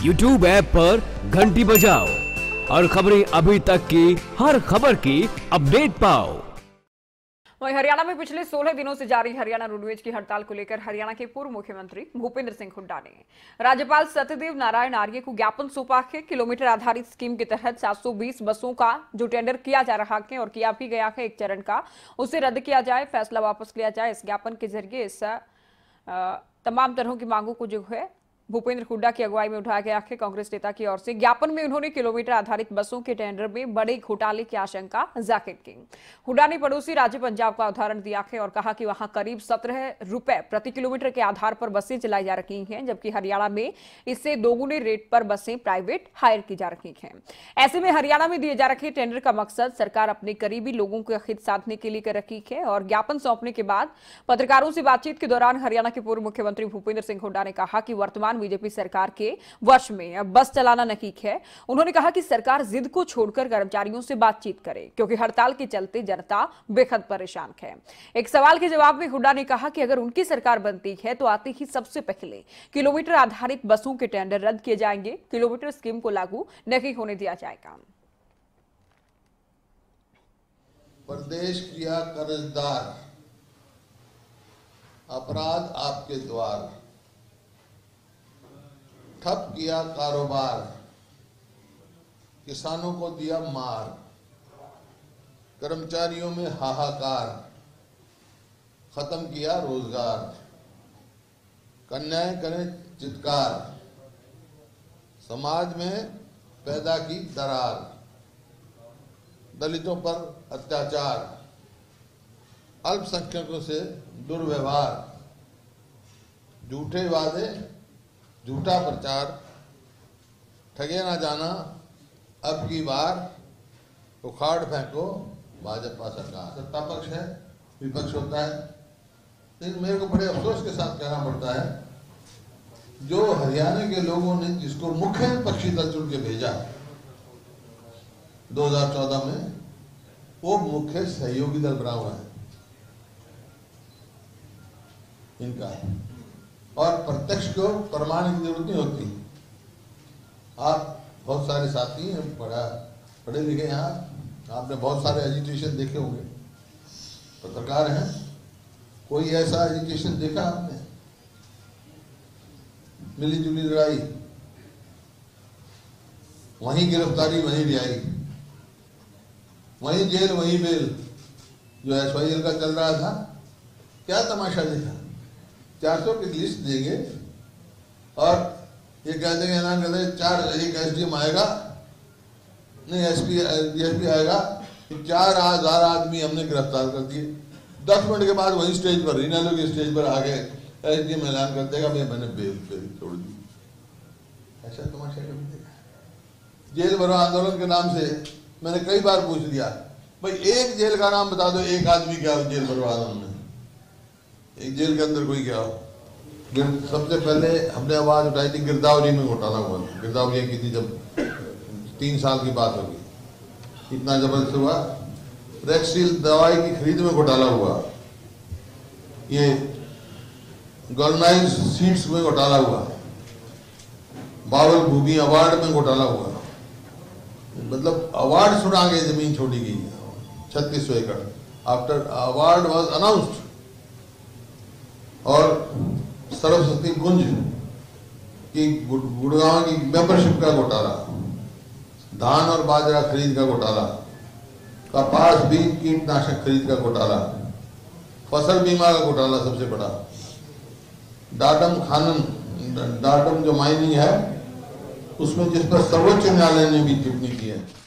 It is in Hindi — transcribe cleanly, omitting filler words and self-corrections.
YouTube ऐप पर घंटी बजाओ और खबरें अभी तक की हर खबर की अपडेट पाओ। वहीं हरियाणा में पिछले 16 दिनों से जारी हरियाणा रोडवेज की हड़ताल को लेकर हरियाणा के पूर्व मुख्यमंत्री भूपेंद्र सिंह हुड्डा ने राज्यपाल सत्यदेव नारायण आर्य को ज्ञापन सौंपा है। किलोमीटर आधारित स्कीम के तहत 720 बसों का जो टेंडर किया जा रहा है और किया भी गया है एक चरण का, उसे रद्द किया जाए, फैसला वापस लिया जाए। इस ज्ञापन के जरिए इस तमाम तरह की मांगों को जो है भूपेंद्र हुड्डा की अगुवाई में उठाया गया है कांग्रेस नेता की ओर से। ज्ञापन में उन्होंने किलोमीटर आधारित बसों के टेंडर में बड़े घोटाले की आशंका जाहिर की। हुड्डा ने पड़ोसी राज्य पंजाब का उदाहरण दिया है और कहा कि वहां करीब 17 रुपए प्रति किलोमीटर के आधार पर बसें चलाई जा रही हैं, जबकि हरियाणा में इससे दोगुने रेट पर बसें प्राइवेट हायर की जा रही हैं। ऐसे में हरियाणा में दिए जा रहे टेंडर का मकसद सरकार अपने करीबी लोगों के हित साधने के लिए कर रखी है। और ज्ञापन सौंपने के बाद पत्रकारों से बातचीत के दौरान हरियाणा के पूर्व मुख्यमंत्री भूपेंद्र सिंह हुड्डा ने कहा कि वर्तमान बीजेपी सरकार के वर्ष में अब बस चलाना नहीं है। उन्होंने कहा कि सरकार जिद को छोड़कर कर्मचारियों से बातचीत करे, क्योंकि हड़ताल के चलते जनता बेहद परेशान है। एक सवाल के जवाब में हुड्डा ने कहा कि अगर उनकी सरकार बनती है तो आते ही सबसे पहले किलोमीटर आधारित बसों के टेंडर रद्द किए जाएंगे, किलोमीटर स्कीम को लागू नहीं होने दिया जाएगा। प्रदेश किया कर्जदार, अपराध आपके द्वार, ठप किया कारोबार, किसानों को दिया मार, कर्मचारियों में हाहाकार, खत्म किया रोजगार, कन्याएं करें चित्कार, समाज में पैदा की दरार, दलितों पर अत्याचार, अल्पसंख्यकों से दुर्व्यवहार, झूठे वादे, झूठा प्रचार, ठगे ना जाना, अब की बार उखाड़ फेंको भाजपा सरकार। सत्ता पक्ष है, विपक्ष होता है, लेकिन मेरे को बड़े अफसोस के साथ कहना पड़ता है, जो हरियाणा के लोगों ने जिसको मुख्य विपक्षी दल चुन के भेजा 2014 में, वो मुख्य सहयोगी दल बना हुआ है इनका, और प्रत्यक्ष को प्रमाण की जरूरत नहीं होती। आप बहुत सारे साथी हैं, पढ़े लिखे, यहाँ आपने बहुत सारे एजुकेशन देखे होंगे, पत्रकार हैं, कोई ऐसा एजुकेशन देखा आपने? मिली जुली लड़ाई, वहीं गिरफ्तारी वहीं रिहाई, वहीं जेल वहीं बेल। जो SYL का चल रहा था, क्या तमाशा देखा? 400 की लिस्ट देंगे और ये कह देंगे, ऐलान कर देंगे 1 SDM आएगा, नहीं DSP आएगा, 4000 आदमी हमने गिरफ्तार कर दिए। 10 मिनट के बाद वही स्टेज पर, इनालो के स्टेज पर आगे SDM ऐलान कर देगा, मैंने बेल छोड़ दी। ऐसा तमाशा कभी देखा? जेल भरो आंदोलन के नाम से मैंने कई बार पूछ लिया, भाई एक जेल का नाम बता दो, एक आदमी क्या हो जेल भरो आंदोलन में, एक जेल के अंदर कोई क्या हो? सबसे पहले हमने आवाज उठाई थी गिरदावरी में घोटाला हुआ, गिरदावरी की थी जब 3 साल की बात होगी, इतना जबरदस्त हुआ। रेक्सिल दवाई की खरीद में घोटाला हुआ, ये गवर्नाइज सीट्स में घोटाला हुआ, बावल भूमि अवार्ड में घोटाला हुआ, मतलब अवार्ड सुना के जमीन छोड़ी गई 3600 एकड़ आफ्टर अवार्ड वाज अनाउंस्ड। और सरस्वती कुंज की गुड़गांव की मेंबरशिप का घोटाला, धान और बाजरा खरीद का घोटाला, कपास बीज कीटनाशक खरीद का घोटाला, फसल बीमा का घोटाला सबसे बड़ा, डाटम जो माइनिंग है उसमें जिस पर सर्वोच्च न्यायालय ने भी टिप्पणी की है।